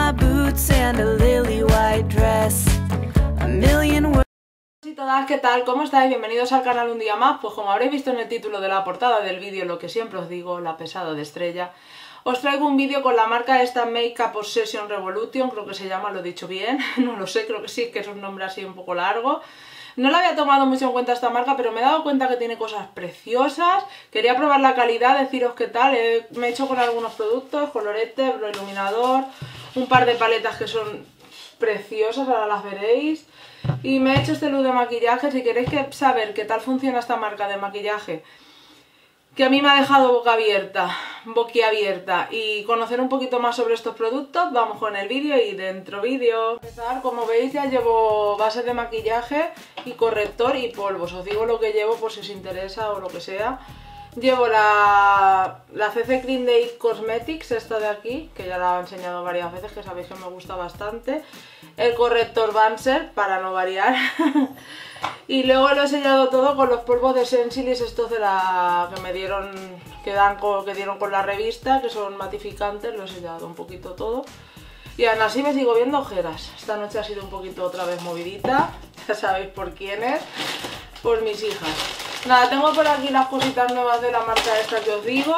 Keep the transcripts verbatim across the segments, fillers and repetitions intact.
my boots and a lily white dress. A million words. Hola a todas, ¿qué tal? ¿Cómo estáis? Bienvenidos al canal un día más. Pues como habréis visto en el título de la portada del vídeo, lo que siempre os digo, la pesada de Estrella, os traigo un vídeo con la marca esta Makeup Obsession Revolution, creo que se llama, lo he dicho bien, no lo sé, creo que sí, que es un nombre así un poco largo. No la había tomado mucho en cuenta esta marca, pero me he dado cuenta que tiene cosas preciosas. Quería probar la calidad, deciros qué tal. Eh, me he hecho con algunos productos, colorete, iluminador, un par de paletas que son preciosas, ahora las veréis. Y me he hecho este look de maquillaje. Si queréis que saber qué tal funciona esta marca de maquillaje, que a mí me ha dejado boca abierta, boquiabierta, y conocer un poquito más sobre estos productos, vamos con el vídeo y dentro vídeo. Para empezar, como veis, ya llevo base de maquillaje y corrector y polvos. Os digo lo que llevo por si os interesa o lo que sea. Llevo la, la C C Cream de It Cosmetics, esta de aquí, que ya la he enseñado varias veces, que sabéis que me gusta bastante. El corrector Banser, para no variar. Y luego lo he sellado todo con los polvos de Sensilis, estos de la que me dieron, que, dan con, que dieron con la revista, que son matificantes. Lo he sellado un poquito todo. Y aún así me sigo viendo ojeras. Esta noche ha sido un poquito otra vez movidita, ya sabéis por quiénes, por mis hijas. Nada, tengo por aquí las cositas nuevas de la marca esta que os digo.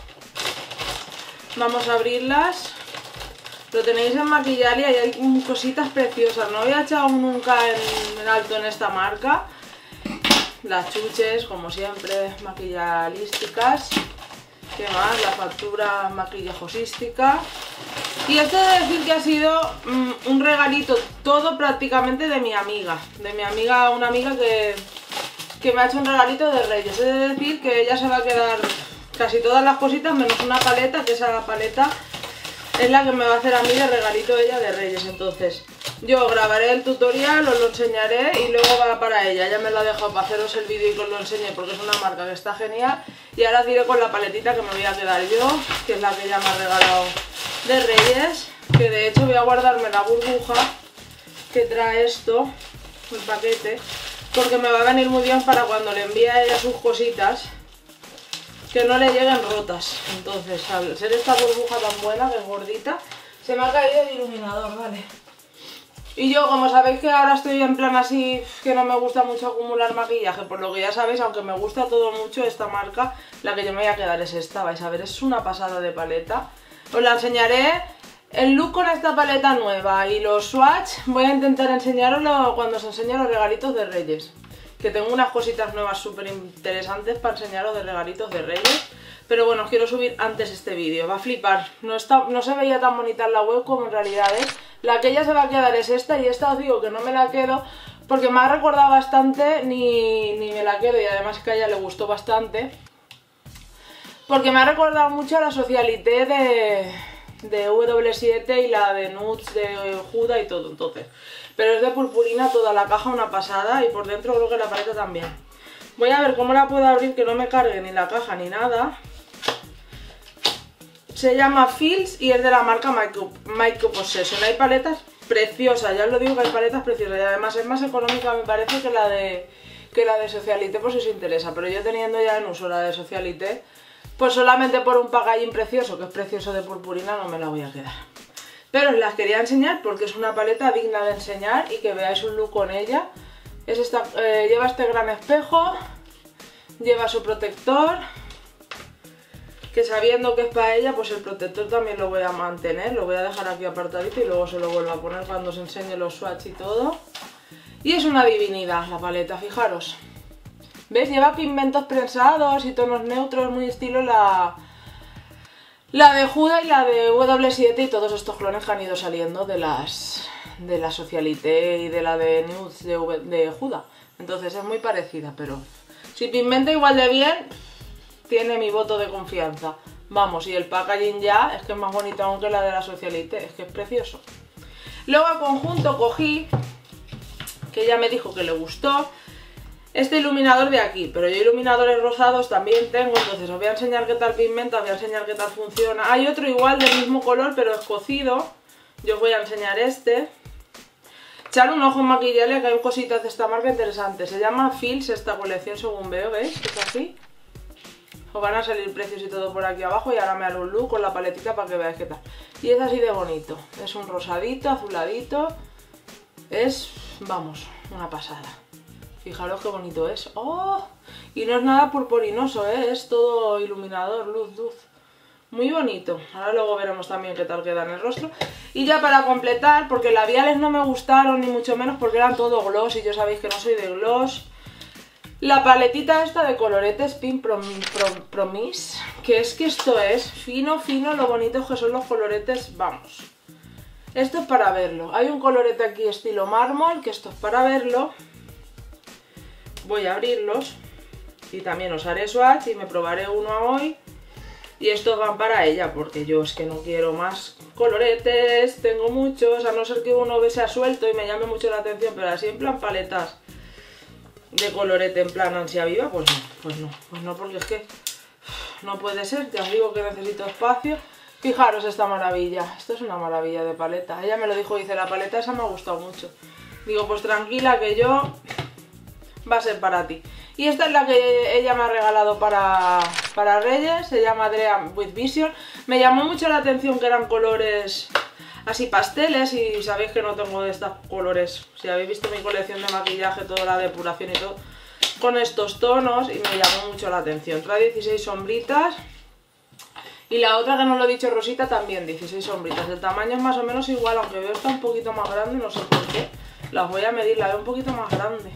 Vamos a abrirlas. Lo tenéis en Maquillalia y hay cositas preciosas. No había echado nunca en, en alto en esta marca. Las chuches, como siempre, maquillalísticas. ¿Qué más? La factura maquillajosística. Y esto de decir que ha sido mm, un regalito todo prácticamente de mi amiga. De mi amiga, una amiga que, que me ha hecho un regalito de Reyes. Es de decir que ella se va a quedar casi todas las cositas menos una paleta, que esa paleta es la que me va a hacer a mí de regalito ella de Reyes. Entonces yo grabaré el tutorial, os lo enseñaré y luego va para ella. Ella me lo ha dejado para haceros el vídeo y que os lo enseñe porque es una marca que está genial. Y ahora os diré con la paletita que me voy a quedar yo, que es la que ella me ha regalado de Reyes. Que de hecho voy a guardarme la burbuja que trae esto, el paquete, porque me va a venir muy bien para cuando le envíe a ella sus cositas, que no le lleguen rotas. Entonces, al ser esta burbuja tan buena, que es gordita, se me ha caído el iluminador, vale. Y yo, como sabéis que ahora estoy en plan así, que no me gusta mucho acumular maquillaje, por lo que ya sabéis, aunque me gusta todo mucho esta marca, la que yo me voy a quedar es esta, vais a ver, es una pasada de paleta. Os la enseñaré el look con esta paleta nueva y los swatch. Voy a intentar enseñaroslo cuando os enseñe los regalitos de Reyes, que tengo unas cositas nuevas súper interesantes para enseñaros de regalitos de Reyes. Pero bueno, os quiero subir antes este vídeo, va a flipar. No, está, no se veía tan bonita en la web como en realidad es. La que ella se va a quedar es esta, y esta os digo que no me la quedo porque me ha recordado bastante, ni, ni me la quedo, y además que a ella le gustó bastante, porque me ha recordado mucho a la Socialité de, de W siete y la de Nudes de Huda y todo, entonces. Pero es de purpurina toda la caja, una pasada, y por dentro creo que la paleta también. Voy a ver cómo la puedo abrir que no me cargue ni la caja ni nada. Se llama Feels y es de la marca Makeup, Makeup Obsession. Hay paletas preciosas, ya os lo digo que hay paletas preciosas, y además es más económica me parece que la de, que la de Socialité, por si os interesa. Pero yo teniendo ya en uso la de Socialité, pues solamente por un packaging precioso, que es precioso de purpurina, no me la voy a quedar. Pero os las quería enseñar porque es una paleta digna de enseñar y que veáis un look con ella. Es esta, eh, lleva este gran espejo, lleva su protector, que sabiendo que es para ella, pues el protector también lo voy a mantener, lo voy a dejar aquí apartadito y luego se lo vuelvo a poner cuando os enseñe los swatch y todo. Y es una divinidad la paleta, fijaros. ¿Ves? Lleva pigmentos prensados y tonos neutros, muy estilo la, la de Huda y la de W siete y todos estos clones que han ido saliendo de las de la Socialité y de la de Nudes de, de Huda. Entonces es muy parecida, pero si pigmenta igual de bien, tiene mi voto de confianza. Vamos, y el packaging ya es que es más bonito aún que la de la Socialité, es que es precioso. Luego al conjunto cogí, que ella me dijo que le gustó, este iluminador de aquí, pero yo iluminadores rosados también tengo, entonces os voy a enseñar qué tal pigmenta, os voy a enseñar qué tal funciona. Hay otro igual del mismo color pero escocido, yo os voy a enseñar este. Echar un ojo en Maquillalia que hay cositas de esta marca interesantes, se llama Feels esta colección según veo, ¿veis? Es así. Os van a salir precios y todo por aquí abajo y ahora me haré un look con la paletita para que veáis qué tal. Y es así de bonito, es un rosadito, azuladito, es, vamos, una pasada. Fijaros qué bonito es. ¡Oh! Y no es nada purpurinoso, ¿eh? Es todo iluminador, luz, luz. Muy bonito. Ahora luego veremos también qué tal queda en el rostro. Y ya para completar, porque labiales no me gustaron ni mucho menos porque eran todo gloss y yo sabéis que no soy de gloss. La paletita esta de coloretes Pink Prom Prom Promise, que es que esto es fino, fino, lo bonitos que son los coloretes, vamos. Esto es para verlo. Hay un colorete aquí estilo mármol, que esto es para verlo. Voy a abrirlos y también os haré swatch y me probaré uno hoy. Y estos van para ella, porque yo es que no quiero más coloretes, tengo muchos, a no ser que uno sea suelto y me llame mucho la atención, pero así en plan paletas de colorete en plan ansia viva, pues no, pues no, pues no, porque es que no puede ser, ya os digo que necesito espacio. Fijaros esta maravilla, esto es una maravilla de paleta, ella me lo dijo, dice, la paleta esa me ha gustado mucho. Digo, pues tranquila que yo, va a ser para ti. Y esta es la que ella me ha regalado para, para Reyes, se llama Dream with Vision. Me llamó mucho la atención que eran colores así pasteles y sabéis que no tengo de estos colores. Si habéis visto mi colección de maquillaje, toda la depuración y todo, con estos tonos, y me llamó mucho la atención. Trae dieciséis sombritas y la otra que no lo he dicho, Rosita, también dieciséis sombritas. El tamaño es más o menos igual, aunque veo está un poquito más grande, no sé por qué. Las voy a medir, la veo un poquito más grande.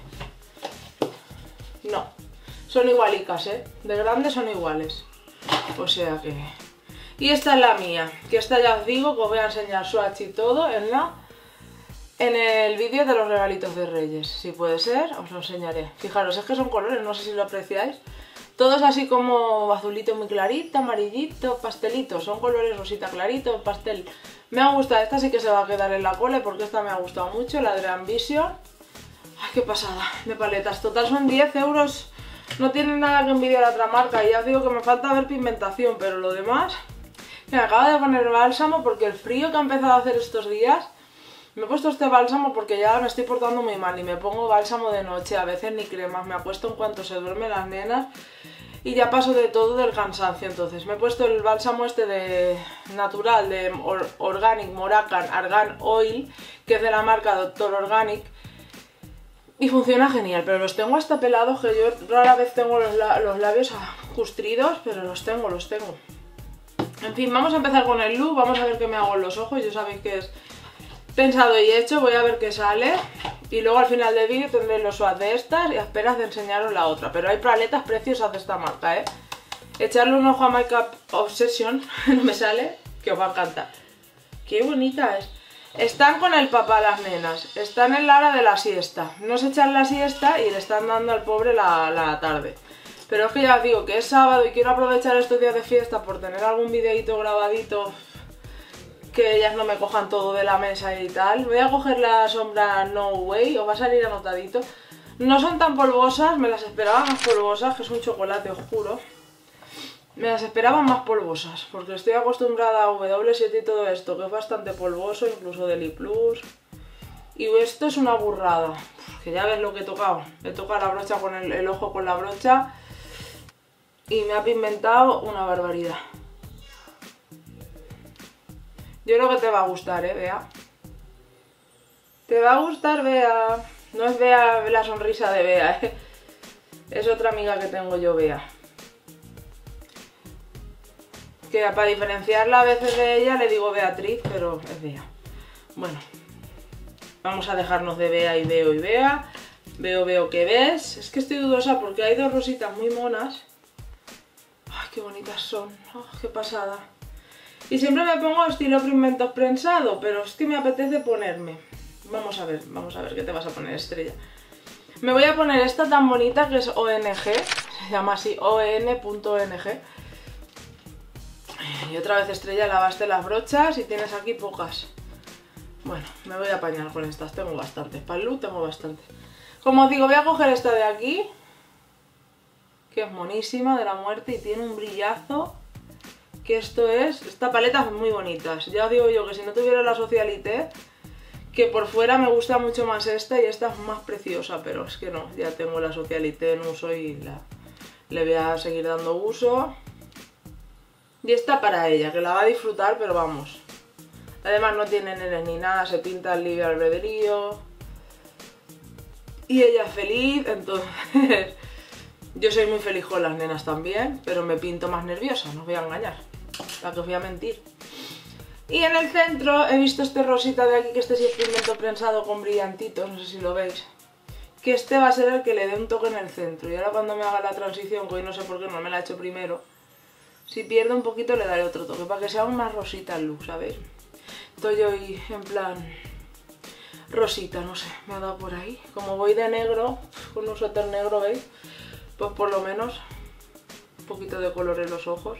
No, son igualicas, ¿eh? De grandes son iguales. O sea que... Y esta es la mía, que esta ya os digo que os voy a enseñar swatch y todo en la... En el vídeo de los regalitos de Reyes. Si puede ser, os lo enseñaré. Fijaros, es que son colores, no sé si lo apreciáis. Todos así como azulito muy clarito, amarillito, pastelito. Son colores rosita clarito, pastel. Me ha gustado, esta sí que se va a quedar en la cole porque esta me ha gustado mucho, la de Ambition. Ay, qué pasada de paletas. Total son diez euros. No tienen nada que envidiar a otra marca. Y ya os digo que me falta ver pigmentación, pero lo demás... Me acabo de poner bálsamo porque el frío que ha empezado a hacer estos días... Me he puesto este bálsamo porque ya me estoy portando muy mal y me pongo bálsamo de noche, a veces ni cremas. Me acuesto en cuanto se duermen las nenas y ya paso de todo del cansancio. Entonces me he puesto el bálsamo este de natural, de Or Organic Moroccan Argan Oil, que es de la marca Doctor Organic. Y funciona genial, pero los tengo hasta pelados, que yo rara vez tengo los, los labios justridos, pero los tengo, los tengo. En fin, vamos a empezar con el look, vamos a ver qué me hago en los ojos, ya sabéis que es pensado y hecho, voy a ver qué sale. Y luego al final del vídeo tendré los swatch de estas y a esperas de enseñaros la otra. Pero hay paletas preciosas de esta marca, ¿eh? Echarle un ojo a Makeup Obsession, no me sale, que os va a encantar. Qué bonita es. Están con el papá las nenas, están en la hora de la siesta. No se echan la siesta y le están dando al pobre la, la tarde. Pero es que ya os digo que es sábado y quiero aprovechar estos días de fiesta por tener algún videito grabadito, que ellas no me cojan todo de la mesa y tal. Voy a coger la sombra No Way, os va a salir anotadito. No son tan polvosas, me las esperaba más polvosas, que es un chocolate oscuro. Me las esperaba más polvosas, porque estoy acostumbrada a W siete y todo esto, que es bastante polvoso, incluso de Lip Plus. Y esto es una burrada, Uf, que ya ves lo que he tocado. He tocado la brocha con el, el ojo con la brocha y me ha pigmentado una barbaridad. Yo creo que te va a gustar, ¿eh, Bea? Te va a gustar, Bea. No es Bea la sonrisa de Bea, ¿eh? Es otra amiga que tengo yo, Bea. Que para diferenciarla a veces de ella le digo Beatriz, pero es Bea. Bueno, vamos a dejarnos de Bea y Veo y Bea. Veo, veo que ves. Es que estoy dudosa porque hay dos rositas muy monas. Ay, qué bonitas son. Oh, qué pasada. Y siempre me pongo estilo pigmentos prensado, pero es que me apetece ponerme. Vamos a ver, vamos a ver qué te vas a poner, Estrella. Me voy a poner esta tan bonita que es O N G, se llama así, O N punto O N G. Y otra vez, Estrella, lavaste las brochas y tienes aquí pocas. Bueno, me voy a apañar con estas, tengo bastantes. Para el look tengo bastante. Como os digo, voy a coger esta de aquí, que es monísima, de la muerte, y tiene un brillazo. Que esto es, esta paleta es muy bonita. Ya os digo yo que si no tuviera la Socialité, que por fuera me gusta mucho más esta y esta es más preciosa, pero es que no, ya tengo la Socialité en uso y la, le voy a seguir dando uso. Y esta para ella, que la va a disfrutar, pero vamos. Además no tiene nenes ni nada, se pinta el libre albedrío. Y ella es feliz, entonces... Yo soy muy feliz con las nenas también, pero me pinto más nerviosa, no os voy a engañar. ¿Para que os voy a mentir? Y en el centro he visto este rosita de aquí, que este sí es pigmento prensado con brillantitos, no sé si lo veis. Que este va a ser el que le dé un toque en el centro. Y ahora cuando me haga la transición, que hoy no sé por qué no me la he hecho primero, si pierdo un poquito le daré otro toque, para que sea aún más rosita el look, ¿sabéis? Estoy hoy en plan rosita, no sé, me ha dado por ahí. Como voy de negro, con un suéter negro, ¿veis? Pues por lo menos un poquito de color en los ojos.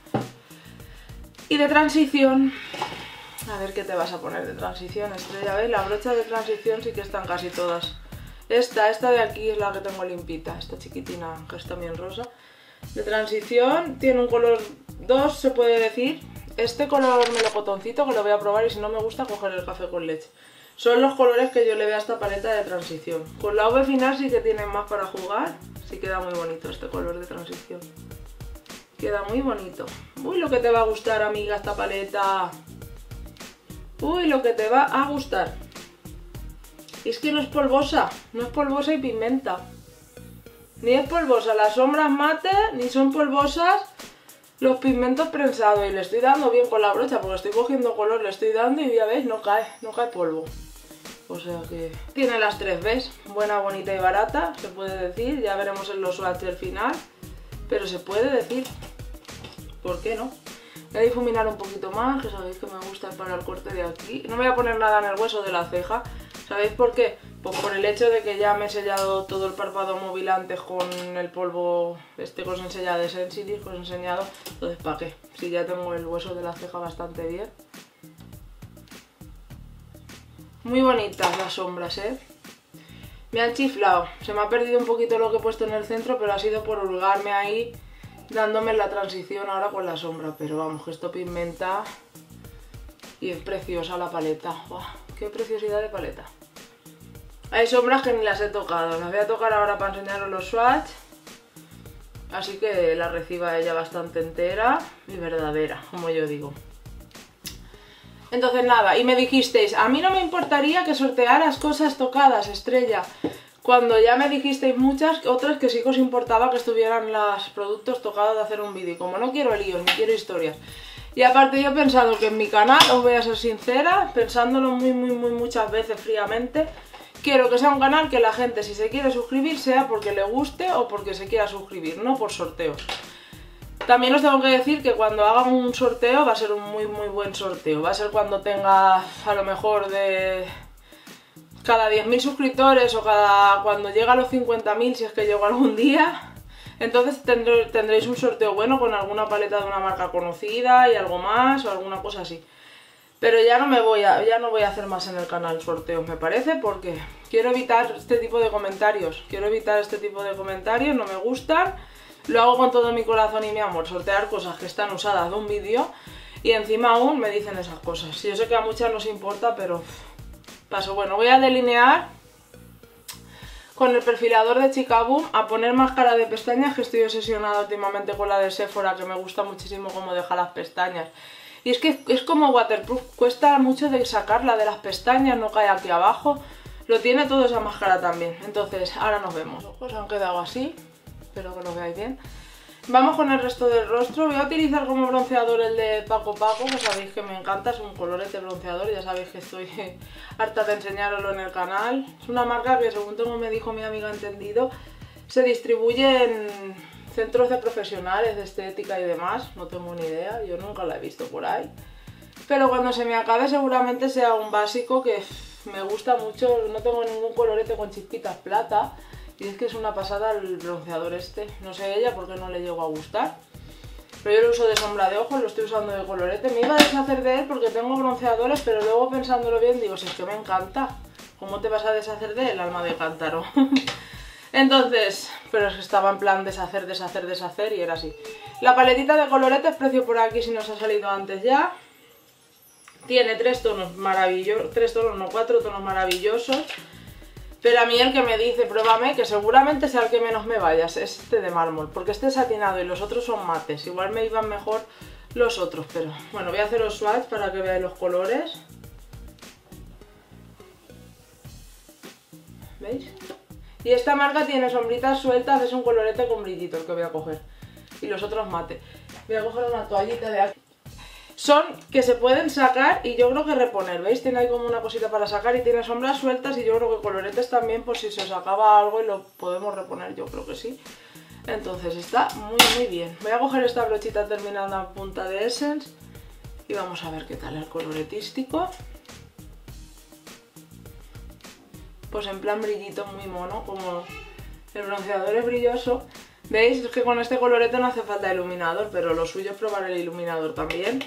Y de transición, a ver qué te vas a poner de transición, Estrella, ¿veis? Las brochas de transición sí que están casi todas. Esta, esta de aquí es la que tengo limpita, esta chiquitina que es también rosa. De transición, tiene un color dos, se puede decir. Este color melocotoncito, que lo voy a probar y si no me gusta coger el café con leche. Son los colores que yo le veo a esta paleta de transición. Con la V final sí que tienen más para jugar. Sí queda muy bonito este color de transición. Queda muy bonito. Uy, lo que te va a gustar, amiga, esta paleta. Uy, lo que te va a gustar. Y es que no es polvosa. No es polvosa y pigmenta. Ni es polvosa las sombras mate, ni son polvosas los pigmentos prensados. Y le estoy dando bien con la brocha, porque estoy cogiendo color, le estoy dando y ya veis, no cae, no cae polvo. O sea que tiene las tres Bs, buena, bonita y barata, se puede decir. Ya veremos en los swatches al final, pero se puede decir. ¿Por qué no? Voy a difuminar un poquito más, que sabéis que me gusta para el corte de aquí. No me voy a poner nada en el hueso de la ceja. ¿Sabéis por qué? Pues por el hecho de que ya me he sellado todo el párpado móvil antes con el polvo este que os he enseñado de Sensitive, que os he enseñado. Entonces, ¿para qué? Si ya tengo el hueso de la ceja bastante bien. Muy bonitas las sombras, ¿eh? Me han chiflado. Se me ha perdido un poquito lo que he puesto en el centro, pero ha sido por hurgarme ahí, dándome la transición ahora con la sombra. Pero vamos, que esto pigmenta y es preciosa la paleta. ¡Wow! ¡Qué preciosidad de paleta! Hay sombras que ni las he tocado. Las voy a tocar ahora para enseñaros los swatches. Así que la reciba ella bastante entera y verdadera, como yo digo. Entonces nada, y me dijisteis, a mí no me importaría que sortearas cosas tocadas, Estrella. Cuando ya me dijisteis muchas, otras que sí que os importaba que estuvieran los productos tocados de hacer un vídeo. Y como no quiero líos, ni quiero historias. Y aparte yo he pensado que en mi canal, os voy a ser sincera, pensándolo muy muy muy muchas veces fríamente, quiero que sea un canal que la gente, si se quiere suscribir, sea porque le guste o porque se quiera suscribir, no por sorteos. También os tengo que decir que cuando haga un sorteo va a ser un muy muy buen sorteo. Va a ser cuando tenga a lo mejor de cada diez mil suscriptores o cada cuando llegue a los cincuenta mil, si es que llego algún día. Entonces tendré, tendréis un sorteo bueno con alguna paleta de una marca conocida y algo más o alguna cosa así. Pero ya no me voy a, ya no voy a hacer más en el canal sorteos, me parece, porque quiero evitar este tipo de comentarios. Quiero evitar este tipo de comentarios, no me gustan. Lo hago con todo mi corazón y mi amor, sortear cosas que están usadas de un vídeo y encima aún me dicen esas cosas. Yo sé que a muchas nos importa, pero paso. Bueno, voy a delinear con el perfilador de Chica Boom, a poner máscara de pestañas, que estoy obsesionada últimamente con la de Sephora, que me gusta muchísimo cómo deja las pestañas. Y es que es como waterproof, cuesta mucho de sacarla de las pestañas, no cae aquí abajo. Lo tiene todo esa máscara también. Entonces, ahora nos vemos. Los ojos han quedado así. Espero que lo veáis bien. Vamos con el resto del rostro. Voy a utilizar como bronceador el de Paco Paco, que sabéis que me encanta, es un colorete bronceador, ya sabéis que estoy harta de enseñaroslo en el canal. Es una marca que, según tengo me dijo mi amiga Entendido, se distribuye en centros de profesionales de estética y demás. No tengo ni idea, yo nunca la he visto por ahí. Pero cuando se me acabe seguramente sea un básico que me gusta mucho. No tengo ningún colorete con chispitas plata. Y es que es una pasada el bronceador este. No sé ella por qué no le llegó a gustar. Pero yo lo uso de sombra de ojos, lo estoy usando de colorete. Me iba a deshacer de él porque tengo bronceadores, pero luego pensándolo bien digo, si es que me encanta. ¿Cómo te vas a deshacer de él, alma de cántaro? Entonces, pero es que estaba en plan deshacer, deshacer, deshacer y era así. La paletita de coloretes, precio por aquí si nos ha salido antes ya. Tiene tres tonos maravillosos, tres tonos, no, cuatro tonos maravillosos. Pero a mí el que me dice, pruébame, que seguramente sea el que menos me vaya, es este de mármol, porque este es satinado y los otros son mates. Igual me iban mejor los otros, pero bueno, voy a hacer los swatch para que veáis los colores. ¿Veis? Y esta marca tiene sombritas sueltas, es un colorete con brillito el que voy a coger. Y los otros mate. Voy a coger una toallita de aquí. Son que se pueden sacar y yo creo que reponer, ¿veis? Tiene ahí como una cosita para sacar y tiene sombras sueltas y yo creo que coloretes también por si se os acaba algo y lo podemos reponer, yo creo que sí. Entonces está muy muy bien. Voy a coger esta brochita terminada en punta de Essence y vamos a ver qué tal el coloretístico. Pues en plan brillito muy mono, como el bronceador es brilloso. ¿Veis? Es que con este colorete no hace falta iluminador, pero lo suyo es probar el iluminador también.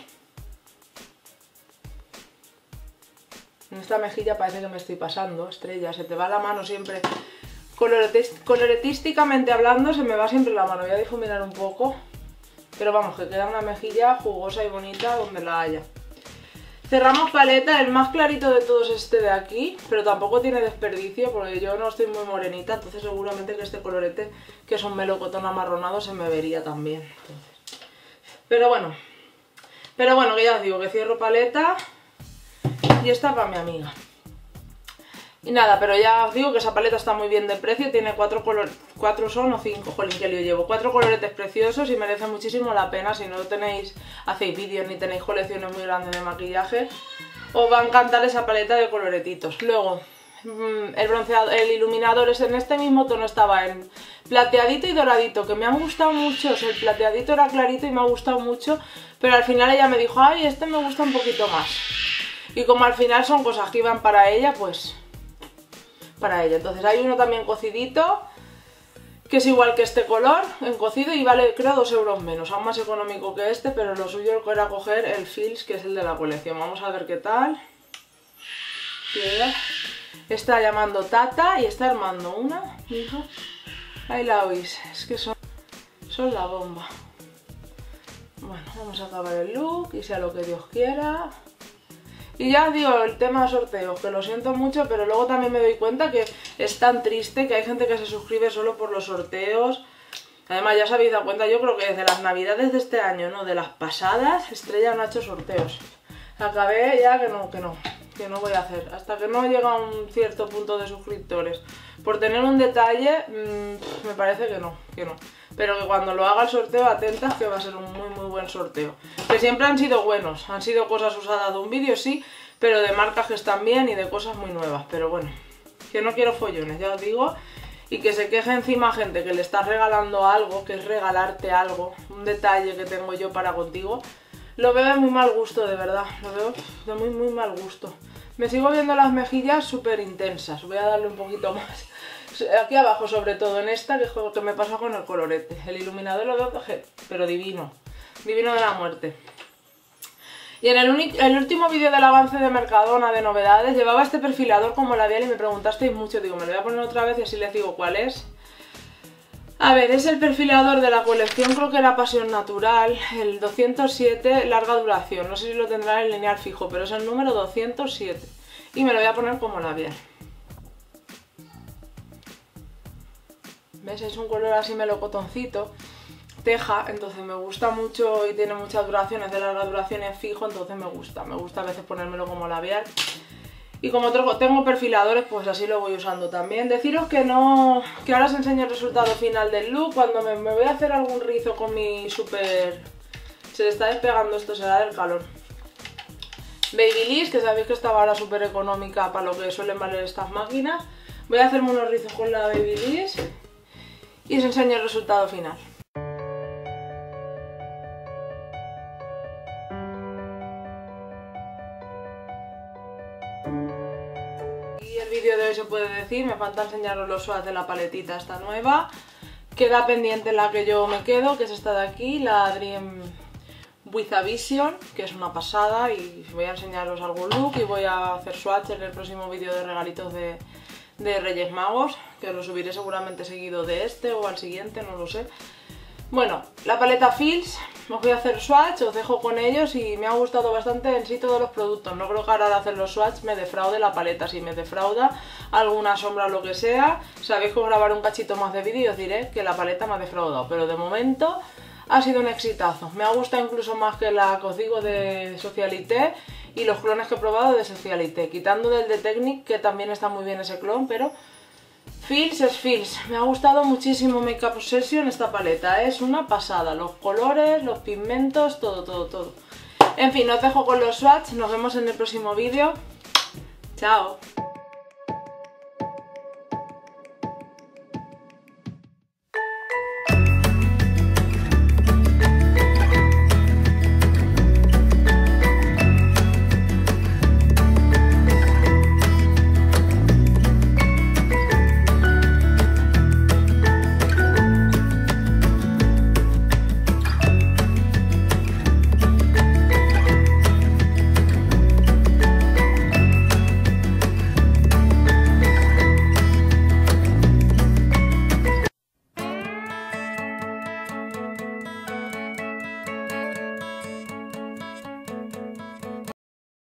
En esta mejilla parece que me estoy pasando, Estrella, se te va la mano siempre. Coloretist- coloretísticamente hablando se me va siempre la mano, voy a difuminar un poco. Pero vamos, que queda una mejilla jugosa y bonita donde la haya. Cerramos paleta, el más clarito de todos es este de aquí, pero tampoco tiene desperdicio porque yo no estoy muy morenita, entonces seguramente que este colorete, que es un melocotón amarronado, se me vería también. Entonces. Pero bueno, pero bueno, que ya os digo, que cierro paleta y esta para mi amiga. Y nada, pero ya os digo que esa paleta está muy bien de precio, tiene cuatro colores, cuatro son o cinco, jolín, que lío llevo, cuatro coloretes preciosos y merece muchísimo la pena. Si no tenéis, hacéis vídeos ni tenéis colecciones muy grandes de maquillaje, os va a encantar esa paleta de coloretitos. Luego, el bronceador, el iluminador es en este mismo tono, estaba en plateadito y doradito, que me han gustado mucho. O sea, el plateadito era clarito y me ha gustado mucho, pero al final ella me dijo, ay, este me gusta un poquito más. Y como al final son cosas que iban para ella, pues para ella. Entonces hay uno también cocidito, que es igual que este color, en cocido, y vale creo dos euros menos, aún más económico que este, pero lo suyo era coger el Fils, que es el de la colección. Vamos a ver qué tal. Está llamando Tata y está armando una, hija. Ahí la oís, es que son, son la bomba. Bueno, vamos a acabar el look y sea lo que Dios quiera. Y ya digo, el tema de sorteos, que lo siento mucho, pero luego también me doy cuenta que es tan triste que hay gente que se suscribe solo por los sorteos. Además, ya os habéis dado cuenta, yo creo que desde las navidades de este año, no, de las pasadas, Estrella no ha hecho sorteos. Acabé ya que no, que no, que no voy a hacer. Hasta que no llega a un cierto punto de suscriptores. Por tener un detalle, mmm, me parece que no, que no. Pero que cuando lo haga el sorteo, atentas que va a ser un muy muy buen sorteo. Que siempre han sido buenos, han sido cosas usadas de un vídeo, sí, pero de marcas que están bien y de cosas muy nuevas. Pero bueno, que no quiero follones, ya os digo. Y que se queje encima gente que le estás regalando algo, que es regalarte algo, un detalle que tengo yo para contigo. Lo veo de muy mal gusto, de verdad, lo veo de muy muy mal gusto. Me sigo viendo las mejillas súper intensas, voy a darle un poquito más. Aquí abajo, sobre todo en esta, que es lo que me pasa con el colorete. El iluminador lo veo, pero divino. Divino de la muerte. Y en el, el último vídeo del avance de Mercadona de novedades, llevaba este perfilador como labial y me preguntasteis mucho. Digo, me lo voy a poner otra vez y así les digo cuál es. A ver, es el perfilador de la colección, creo que era Pasión Natural, el doscientos siete, larga duración. No sé si lo tendrá en lineal fijo, pero es el número doscientos siete. Y me lo voy a poner como labial. ¿Ves? Es un color así melocotoncito, teja, entonces me gusta mucho y tiene muchas duraciones, de larga duración es fijo, entonces me gusta. Me gusta a veces ponérmelo como labial. Y como tengo perfiladores, pues así lo voy usando también. Deciros que no, que ahora os enseño el resultado final del look. Cuando me, me voy a hacer algún rizo con mi super... Se le está despegando esto, será del calor. Babyliss, que sabéis que estaba ahora súper económica para lo que suelen valer estas máquinas. Voy a hacerme unos rizos con la Babyliss y os enseño el resultado final. Y el vídeo de hoy se puede decir, me falta enseñaros los swatches de la paletita esta nueva. Queda pendiente la que yo me quedo, que es esta de aquí, la Dream with a Vision, que es una pasada, y voy a enseñaros algún look y voy a hacer swatch en el próximo vídeo de regalitos de, de Reyes Magos, que lo subiré seguramente seguido de este o al siguiente, no lo sé. Bueno, la paleta Fils, os voy a hacer swatch, os dejo con ellos y me ha gustado bastante en sí todos los productos. No creo que ahora de hacer los swatch me defraude la paleta. Si me defrauda alguna sombra o lo que sea, sabéis que os grabaré un cachito más de vídeo y os diré que la paleta me ha defraudado. Pero de momento ha sido un exitazo. Me ha gustado incluso más que la que os digo de Socialité y los clones que he probado de Socialité. Quitando del de Technic, que también está muy bien ese clon, pero Fils es Fils. Me ha gustado muchísimo Makeup Obsession esta paleta. Es una pasada. Los colores, los pigmentos, todo, todo, todo. En fin, os dejo con los swatch. Nos vemos en el próximo vídeo. Chao.